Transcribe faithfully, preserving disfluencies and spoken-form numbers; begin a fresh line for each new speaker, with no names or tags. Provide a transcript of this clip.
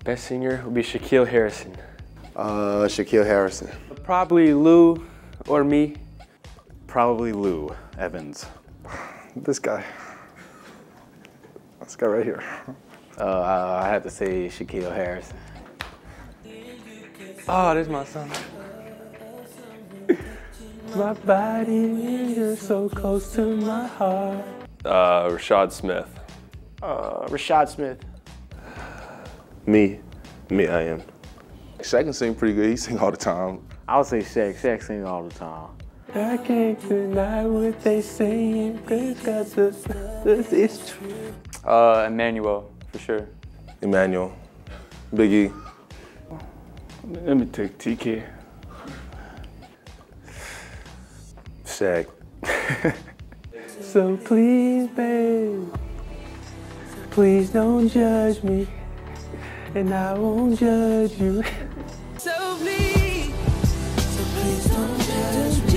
Best singer would be Shaquille Harrison.
Uh, Shaquille Harrison.
Probably Lou or me.
Probably Lou Evans.
This guy. This guy right here.
Uh, I have to say Shaquille Harrison.
Oh, this is my son. My body is so close to my heart. Uh, Rashad Smith.
Uh, Rashad Smith.
Me. Me, I am.
Shaq can sing pretty good. He sing all the time.
I would say Shaq. Shaq sing all the time.
I can't deny what they saying, cause this, this is true.
Uh, Emmanuel, for sure.
Emmanuel. Big E.
Let me take T K.
Shaq.
So please, babe, please don't judge me, and I won't judge you. So please, so please don't judge me.